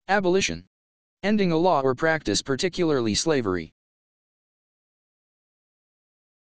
Abolition. Ending a law or practice, particularly slavery.